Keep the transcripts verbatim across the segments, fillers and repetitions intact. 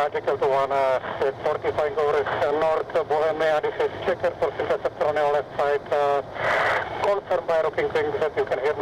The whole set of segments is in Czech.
Jekyll to one, uh, it's forty-five over north Bohemia, this is checker for interceptor on your left side, uh, confirmed by rocking wings that you can hear me.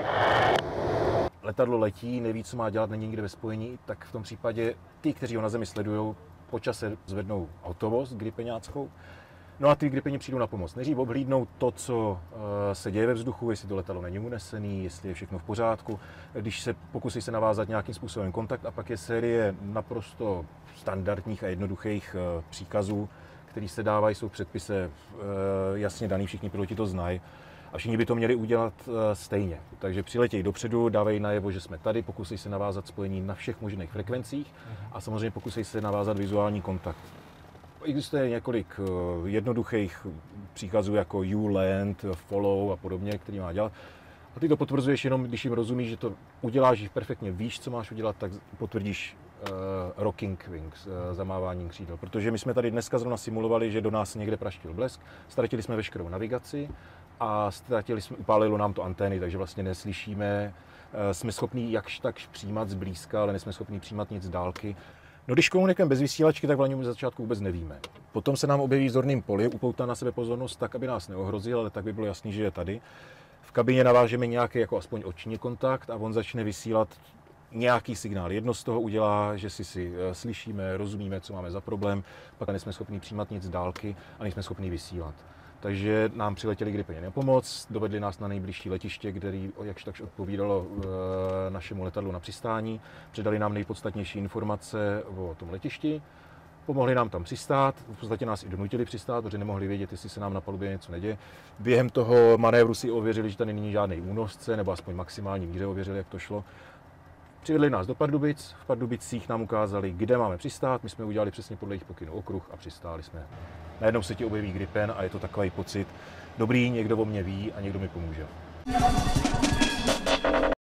Letadlo letí, neví, co má dělat, není nikde ve spojení, tak v tom případě ty, kteří ho na zemi sledují, po čase zvednou hotovost gripeňáckou. No a ty gripeni přijdou na pomoc. Nejdřív obhlídnou to, co se děje ve vzduchu, jestli to letadlo není unesený, jestli je všechno v pořádku, když se pokusí se navázat nějakým způsobem kontakt, a pak je série naprosto standardních a jednoduchých příkazů, které se dávají, jsou v předpise jasně daný, všichni piloti to znají. A všichni by to měli udělat stejně. Takže přiletějí dopředu, dávají najevo, že jsme tady, pokusí se navázat spojení na všech možných frekvencích a samozřejmě pokusí se navázat vizuální kontakt. Existuje několik jednoduchých příkazů jako you land, follow a podobně, který má dělat. A ty to potvrzuješ jenom, když jim rozumíš, že to uděláš, že perfektně víš, co máš udělat, tak potvrdíš uh, rocking wings, uh, zamávání křídel. Protože my jsme tady dneska zrovna simulovali, že do nás někde praštil blesk, ztratili jsme veškerou navigaci a ztratili jsme, upálilo nám to antény, takže vlastně neslyšíme. Uh, jsme schopní jakž takž přijímat zblízka, ale nejsme schopní přijímat nic z dálky. No, když komunikujeme bez vysílačky, tak vlastně ze začátku vůbec nevíme. Potom se nám objeví v zorném poli, upoutá na sebe pozornost tak, aby nás neohrozil, ale tak by bylo jasný, že je tady. V kabině navážeme nějaký jako aspoň oční kontakt a on začne vysílat nějaký signál. Jedno z toho udělá, že si si slyšíme, rozumíme, co máme za problém, pak nejsme schopni přijímat nic z dálky a nejsme schopni vysílat. Takže nám přiletěli gripeni na pomoc, dovedli nás na nejbližší letiště, který jakž takž odpovídalo e, našemu letadlu na přistání, předali nám nejpodstatnější informace o tom letišti, pomohli nám tam přistát, v podstatě nás i donutili přistát, protože nemohli vědět, jestli se nám na palubě něco neděje. Během toho manévru si ověřili, že tady není žádný únosce, nebo aspoň maximální míře ověřili, jak to šlo. Přivedli nás do Pardubic, v Pardubicích nám ukázali, kde máme přistát, my jsme udělali přesně podle jejich pokynů okruh a přistáli jsme. Najednou se ti objeví gripen a je to takový pocit, dobrý, někdo o mě ví a někdo mi pomůže.